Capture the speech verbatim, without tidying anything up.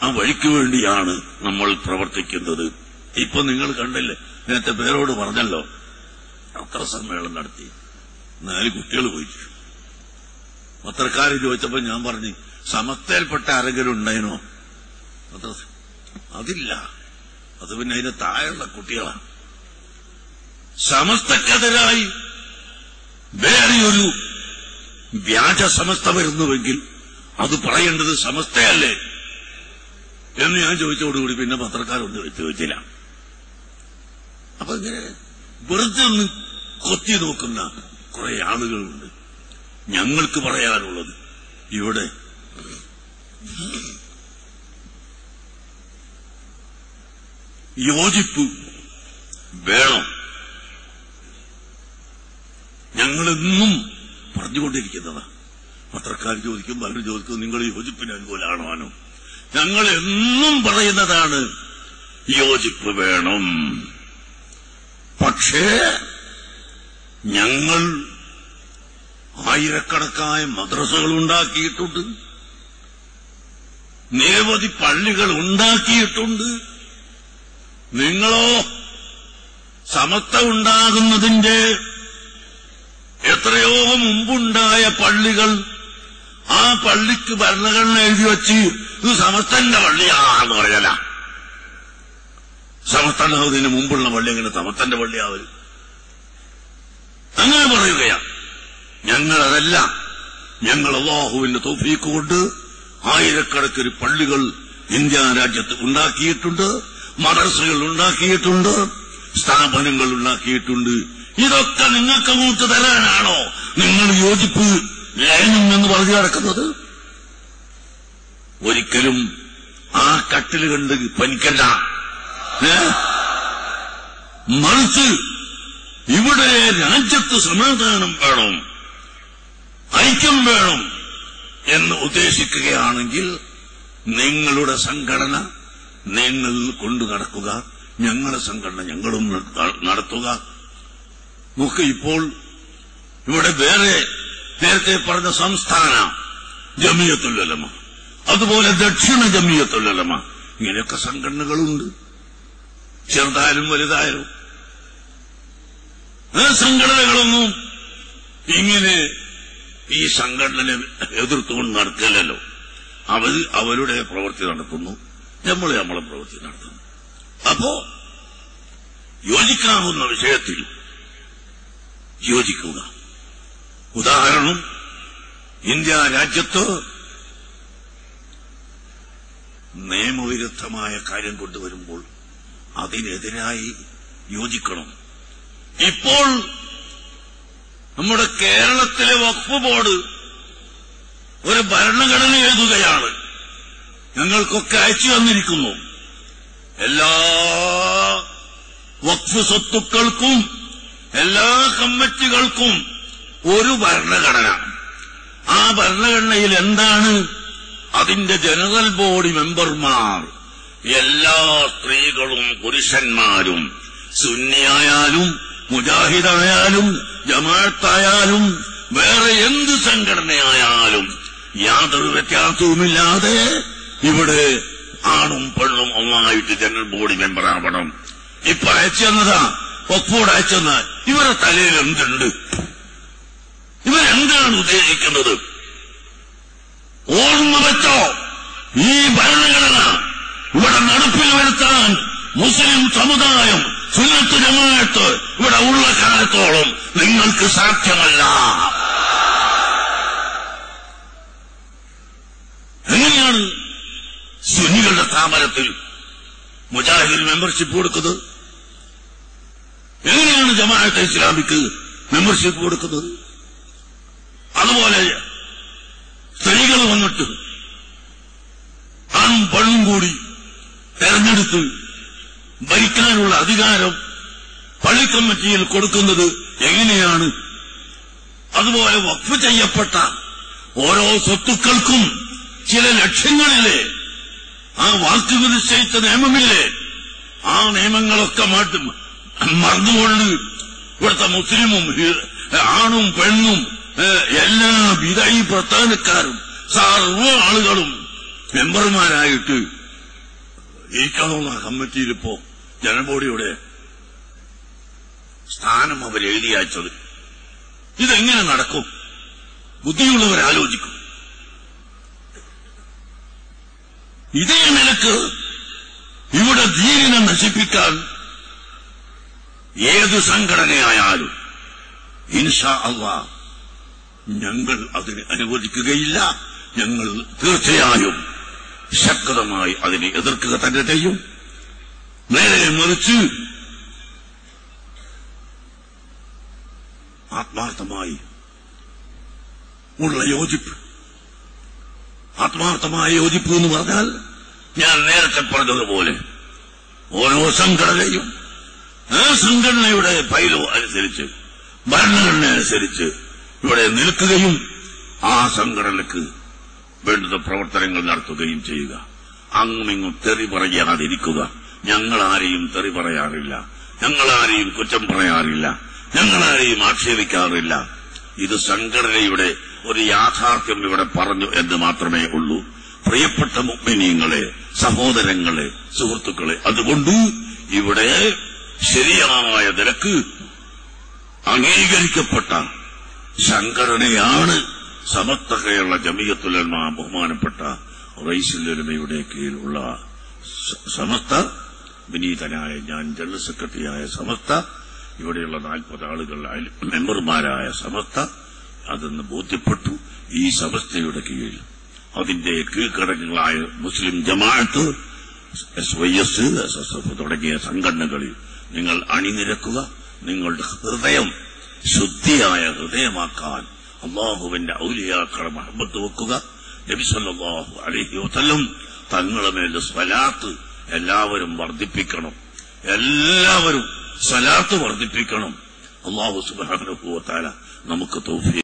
വഴിക്ക് വേണ്ടിയാണ് നമ്മൾ പ്രവർത്തിക്കുന്നത്. ഇപ്പൊ നിങ്ങൾ കണ്ടില്ലേ, നേരത്തെ പേരോട് പറഞ്ഞല്ലോ, പത്രസമ്മേളനം നടത്തി, നാല് കുട്ടികൾ പോയിട്ട് പത്രക്കാർ ചോദിച്ചപ്പോ ഞാൻ പറഞ്ഞു, സമസ്തയിൽപ്പെട്ട ആരെങ്കിലും ഉണ്ടായിരുന്നോ? പത്ര അതില്ല, അത് പിന്നെ അതിന് താഴെയുള്ള കുട്ടികളാണ്. സമസ്തക്കെതിരായി വേറെയൊരു വ്യാജ സമസ്ത വരുന്നുവെങ്കിൽ അത് പറയേണ്ടത് സമസ്തയല്ലേ എന്ന് ഞാൻ ചോദിച്ചതോടുകൂടി പിന്നെ പത്രക്കാരൊന്നും ചോദിച്ചില്ല. അപ്പൊ ഇങ്ങനെ വെറുതെ ഒന്ന് കൊത്തി നോക്കുന്ന കുറെ ആളുകളുണ്ട്. ഞങ്ങൾക്ക് പറയാനുള്ളത് ഇവിടെ യോജിപ്പ് വേണം. ഞങ്ങളെന്നും പറഞ്ഞുകൊണ്ടിരിക്കുന്നതാണ്. പത്രക്കാർ ചോദിക്കും, പലരും ചോദിക്കും, നിങ്ങൾ യോജിപ്പിന് അനുകൂലമാണോ? ആണോ? ഞങ്ങൾ എന്നും പറയുന്നതാണ് യോജിപ്പ് വേണം. പക്ഷേ ഞങ്ങൾ ആയിരക്കണക്കായ മദ്രസകൾ ഉണ്ടാക്കിയിട്ടുണ്ട്, നിരവധി പള്ളികൾ ഉണ്ടാക്കിയിട്ടുണ്ട്. നിങ്ങളോ സമസ്ത ഉണ്ടാകുന്നതിന്റെ എത്രയോ മുമ്പുണ്ടായ പള്ളികൾ, ആ പള്ളിക്ക് ഭരണഘടന എഴുതി വച്ച് ഇത് സമസ്തന്റെ പള്ളിയാണെന്ന് പറയല. സമസ്തണ്ടാവുന്നതിന് മുമ്പുള്ള പള്ളി എങ്ങനെ സമസ്തന്റെ പള്ളിയാവരും? അങ്ങനെ പറയുകയാണ്. ഞങ്ങളതല്ല. ഞങ്ങൾ അല്ലാഹുവിന്റെ തൗഫീഖ് കൊണ്ട് ആയിരക്കണക്കിന് പള്ളികൾ ഇന്ത്യ രാജ്യത്ത് ഉണ്ടാക്കിയിട്ടുണ്ട്, മദ്രസകൾ ഉണ്ടാക്കിയിട്ടുണ്ട്, സ്ഥാപനങ്ങൾ ഉണ്ടാക്കിയിട്ടുണ്ട്. ഇതൊക്കെ നിങ്ങൾക്ക് മൂത്ത് തരാനാണോ നിങ്ങൾ യോജിപ്പ് ലയനം എന്ന് പറഞ്ഞു നടക്കുന്നത്? ഒരിക്കലും ആ കട്ടിൽ കണ്ട് പനിക്കണ്ട. മറിച്ച് ഇവിടെ രാജ്യത്ത് സമാധാനം വേണം, ഐക്യം വേണം എന്ന് ഉദ്ദേശിക്കുകയാണെങ്കിൽ നിങ്ങളുടെ സംഘടന നിങ്ങൾ കൊണ്ടു നടക്കുക, ഞങ്ങളുടെ സംഘടന ഞങ്ങളും നടത്തുക. നമുക്ക് ഇപ്പോൾ ഇവിടെ വേറെ നേരത്തെ പറഞ്ഞ സംസ്ഥാന ജമിയത്തുൽ ഉലമ, അതുപോലെ ദക്ഷിണ ജമിയത്തുൽ ഉലമ, ഇങ്ങനെയൊക്കെ സംഘടനകളുണ്ട്, ചെറുതായാലും വലുതായാലും. ആ സംഘടനകളൊന്നും ഇങ്ങനെ ഈ സംഘടനയെ എതിർത്തുകൊണ്ട് നടക്കില്ലല്ലോ. അവർ അവരുടെ പ്രവൃത്തി നടത്തുന്നു, നമ്മൾ നമ്മളെ പ്രവൃത്തി നടത്തുന്നു. അപ്പോ യോജിക്കാവുന്ന വിഷയത്തിൽ യോജിക്കുക. ഉദാഹരണം, ഇന്ത്യ രാജ്യത്ത് നിയമവിരുദ്ധമായ കാര്യം കൊണ്ടുവരുമ്പോൾ അതിനെതിരായി യോജിക്കണം. ഇപ്പോൾ നമ്മുടെ കേരളത്തിലെ വഖഫ് ബോർഡ് ഒരു ഭരണഘടന എഴുതുകയാണ്, ഞങ്ങൾക്കൊക്കെ അയച്ചു തന്നിരിക്കുന്നു. എല്ലാ വഖഫ് സ്വത്തുക്കൾക്കും എല്ലാ കമ്മിറ്റികൾക്കും ഒരു ഭരണഘടന. ആ ഭരണഘടനയിൽ എന്താണ്? അതിന്റെ ജനറൽ ബോഡി മെമ്പർമാർ എല്ലാ സ്ത്രീകളും പുരുഷന്മാരും, സുന്നിയായാലും മുജാഹിദായാലും ജമാഅത്തായാലും വേറെ എന്ത് സംഘടനയായാലും യാതൊരു വ്യത്യാസവുമില്ലാതെ ഇവിടെ ആണും പെണ്ണും ഒന്നായിട്ട് ജനറൽ ബോഡി മെമ്പർ ആവണം. ഇപ്പൊ അയച്ചെന്നതാ ഒപ്പോട് അയച്ചെന്നാൽ ഇവരുടെ തലയിൽ എന്തുണ്ട്? ഇവരെന്താണ് ഉദ്ദേശിക്കുന്നത്? ഓർമ്മ വെച്ചോ, ഈ ഭരണഘടന ഇവിടെ നടപ്പിൽ വരുത്താൻ മുസ്ലിം സമുദായം, സുന്നത്ത് ജമാഅത്ത് ഇവിടെ ഉള്ള കാലത്തോളം നിങ്ങൾക്ക് സാധ്യമല്ല. എങ്ങനെയാണ് സുന്നികളുടെ സ്ഥാപനത്തിൽ മുജാഹിദ് മെമ്പർഷിപ്പ് കൊടുക്കുന്നത്? എങ്ങനെയാണ് ജമാഅത്തെ ഇസ്ലാമിക്ക് മെമ്പർഷിപ്പ് കൊടുക്കുന്നത്? അതുപോലെ സ്ത്രീകൾ വന്നിട്ട് ആണും പെണ്ണും കൂടി തെരഞ്ഞെടുത്ത് ഭരിക്കാനുള്ള അധികാരം പള്ളി കമ്മിറ്റിയിൽ കൊടുക്കുന്നത് എങ്ങനെയാണ്? അതുപോലെ വഖഫ് ചെയ്യപ്പെട്ട ഓരോ സ്വത്തുക്കൾക്കും ചില ലക്ഷ്യങ്ങളില്ലേ? ആ വാക്ക് നിശ്ചയിച്ച നിയമമില്ലേ? ആ നിയമങ്ങളൊക്കെ മാറ്റും മറന്നുകൊണ്ട് ഇവിടുത്തെ മുസ്ലിമും ആണും പെണ്ണും എല്ലാ വിദഈ പ്രസ്ഥാനക്കാരും സർവ്വ ആളുകളും മെമ്പർമാരായിട്ട് ഇരിക്കണമെന്ന കമ്മിറ്റിയിലിപ്പോ ജനബോഡിയുടെ സ്ഥാനം അവരെഴുതി അയച്ചത്. ഇതെങ്ങനെ നടക്കും? ബുദ്ധിയുള്ളവരാലോചിക്കും. ഇതേ നിലക്ക് ഇവിടെ ദീനിനെ നശിപ്പിക്കാൻ ഏത് സംഘടനയായാലും ഇൻഷാ അല്ലാഹ് ഞങ്ങൾ അതിന് അനുവദിക്കുകയില്ല. ഞങ്ങൾ തീർച്ചയായും ശക്തമായി അതിനെ എതിർക്കുക തന്നെ ചെയ്യും. നേരെ മറിച്ച് ആത്മാർത്ഥമായി ഉള്ള യോജിപ്പ്, ആത്മാർത്ഥമായ യോജിപ്പ് എന്ന് പറഞ്ഞാൽ ഞാൻ നേരത്തെ പറഞ്ഞതുപോലെ ഓരോ സംഘടനയും ആ സംഘടനയുടെ പൈലോ അനുസരിച്ച് ഭരണഘടന അനുസരിച്ച് ഇവിടെ നിൽക്കുകയും ആ സംഘടനയ്ക്ക് വേണ്ടുന്ന പ്രവർത്തനങ്ങൾ നടത്തുകയും ചെയ്യുക. അങ്ങുമിങ്ങും തെറി പറയാതിരിക്കുക. ഞങ്ങളാരെയും തെറി പറയാറില്ല, ഞങ്ങളാരെയും കുറ്റം പറയാറില്ല, ഞങ്ങളാരെയും ആക്ഷേപിക്കാറില്ല. ഇത് സംഘടനയുടെ ഒരു യാഥാർത്ഥ്യം ഇവിടെ പറഞ്ഞു എന്ന് മാത്രമേ ഉള്ളൂ. പ്രിയപ്പെട്ട മുഅ്മിനീങ്ങളെ, സഹോദരങ്ങളെ, സുഹൃത്തുക്കളെ, അതുകൊണ്ട് ഇവിടെ ശരിയായ നിലക്ക് അംഗീകരിക്കപ്പെട്ട സംഘടനയാണ് സമസ്ത കേരള ജമിയത്തുൽ ഉലമ. ബഹുമാനപ്പെട്ട റഈസുൽ ഉലമയുടെ കീഴിലുള്ള സമസ്ത, വിനീതനായ ഞാൻ ജനറൽ സെക്രട്ടറിയായ സമസ്ത, ഇവിടെയുള്ള നാൽപ്പത് ആളുകൾ മെമ്പർമാരായ സമസ്ത അതെന്ന് ബോധ്യപ്പെട്ടു. ഈ സമസ്തയുടെ കീഴിൽ അതിന്റെ കീഴ്ഘടകങ്ങളായ Muslim Jamaat, S Y S, S S F തുടങ്ങിയ സംഘടനകളിൽ നിങ്ങൾ അണിനിരക്കുക. നിങ്ങളുടെ ഹൃദയം ശുദ്ധിയായ ഹൃദയമാക്കാൻ അള്ളാഹുവിന്റെ ഔലിയാക്കളെ മഹബത്ത് വെക്കുക. നബി സല്ലല്ലാഹു അലൈഹി വസല്ലം തങ്ങളുടെ മേൽ സ്വലാത്ത് എല്ലാവരും വർദ്ധിപ്പിക്കണം. എല്ലാവരും സ്വലാത്ത് വർദ്ധിപ്പിക്കണം. അള്ളാഹു സുബ്ഹാനഹു വ തആല നമുക്ക് തൗഫീഖ്